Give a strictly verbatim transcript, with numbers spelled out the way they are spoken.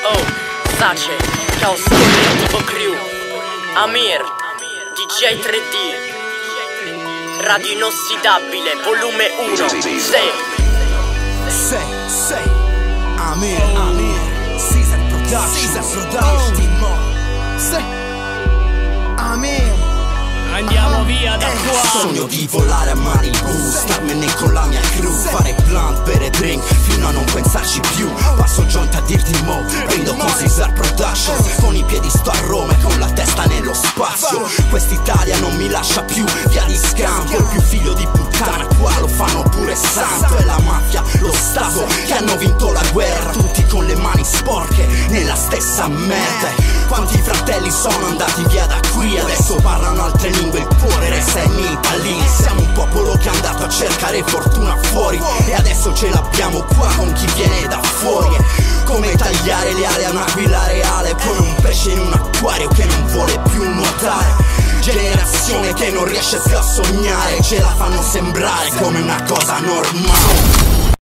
Oh, Sace, Chaos Studio, tipo Crew, Amir, D J tre D, Radio Inossidabile, volume uno. Sei Sei, sei Amir, Amir, Caesar Production, Caesar Production, sei Amir. Andiamo via da qua. Sogno di volare a Malibu, starmene con la mia crew, fare blunt, bere drink, fino a non pensarci più. Passo joint a dirti mo, prendo con Caesar Productions. Con i piedi sto a Roma e con la testa nello spazio. Quest'Italia non mi lascia più, via di scambio. Il più figlio di puttana qua lo fanno pure santo. È la mafia, lo Stato che hanno vinto la guerra, tutti con le mani sporche nella stessa merda. Quanti fratelli sono andati via da qui, adesso parlano altre lingue, il cuore resta in Italy. Siamo un popolo che è andato a cercare fortuna fuori e adesso ce l'abbiamo qua con chi viene da fuori. Come tagliare le ali a un'aquila reale, come un pesce in un acquario che non vuole più nuotare. Generazione che non riesce più a sognare, ce la fanno sembrare come una cosa normale.